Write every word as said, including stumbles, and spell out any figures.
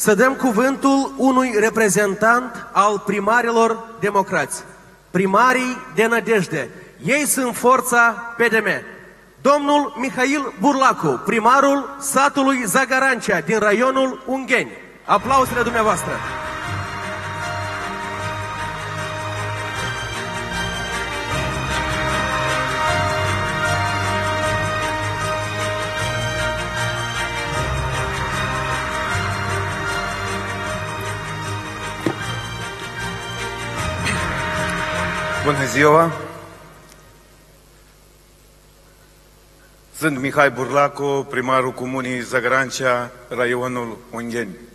să dăm cuvântul unui reprezentant al primarilor democrați, primarii de nădejde. Ei sunt forța P D M. Domnul Mihail Burlacu, primarul satului Zagarancea din raionul Ungheni. Aplauzele dumneavoastră! Bună ziua! Sunt Mihai Burlacu, primarul comunii Zagarancea, raionul Ungheni.